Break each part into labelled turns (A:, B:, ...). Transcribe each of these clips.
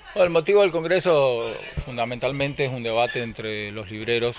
A: Bueno, el motivo del Congreso fundamentalmente es un debate entre los libreros,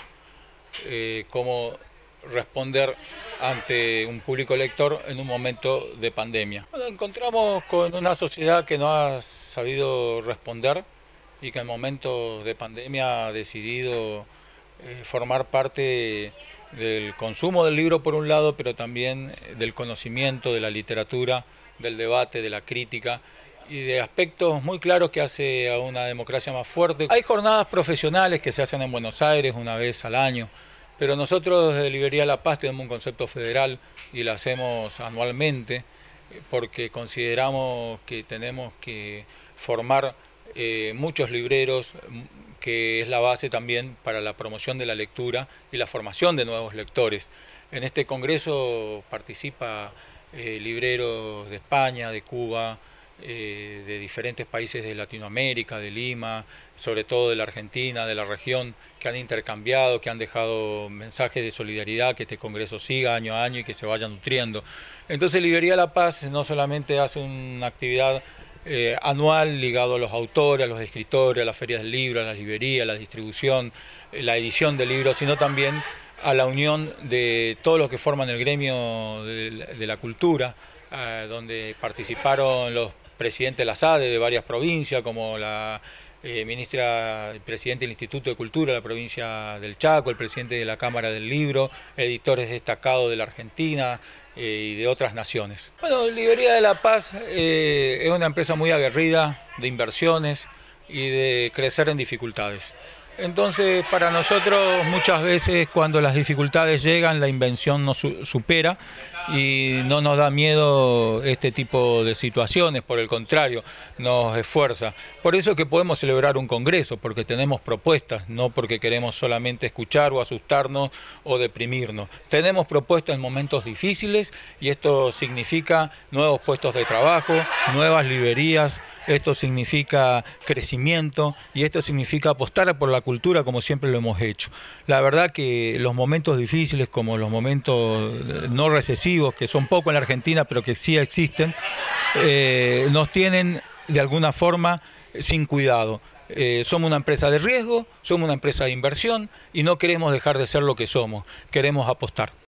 A: cómo responder ante un público lector en un momento de pandemia. Bueno, encontramos con una sociedad que no ha sabido responder y que en momentos de pandemia ha decidido formar parte del consumo del libro por un lado, pero también del conocimiento, de la literatura, del debate, de la crítica y de aspectos muy claros que hace a una democracia más fuerte. Hay jornadas profesionales que se hacen en Buenos Aires una vez al año, pero nosotros desde Librería La Paz tenemos un concepto federal y la hacemos anualmente porque consideramos que tenemos que formar muchos libreros, que es la base también para la promoción de la lectura y la formación de nuevos lectores. En este congreso participa libreros de España, de Cuba, de diferentes países de Latinoamérica, de Lima, sobre todo de la Argentina, de la región, que han intercambiado, que han dejado mensajes de solidaridad, que este congreso siga año a año y que se vaya nutriendo. Entonces Librería La Paz no solamente hace una actividad anual ligado a los autores, a los escritores, a las ferias del libro, a las librerías, a la distribución, la edición de libros, sino también a la unión de todos los que forman el gremio de la cultura, donde participaron los presidentes de la SADE de varias provincias, como la ministra, el presidente del Instituto de Cultura de la provincia del Chaco, el presidente de la Cámara del Libro, editores destacados de la Argentina y de otras naciones. Bueno, Librería de La Paz es una empresa muy aguerrida de inversiones y de crecer en dificultades. Entonces, para nosotros muchas veces cuando las dificultades llegan, la invención nos supera y no nos da miedo este tipo de situaciones, por el contrario, nos esfuerza. Por eso es que podemos celebrar un congreso, porque tenemos propuestas, no porque queremos solamente escuchar o asustarnos o deprimirnos. Tenemos propuestas en momentos difíciles y esto significa nuevos puestos de trabajo, nuevas librerías. Esto significa crecimiento y esto significa apostar por la cultura como siempre lo hemos hecho. La verdad que los momentos difíciles como los momentos no recesivos, que son pocos en la Argentina pero que sí existen, nos tienen de alguna forma sin cuidado. Somos una empresa de riesgo, somos una empresa de inversión y no queremos dejar de ser lo que somos, queremos apostar.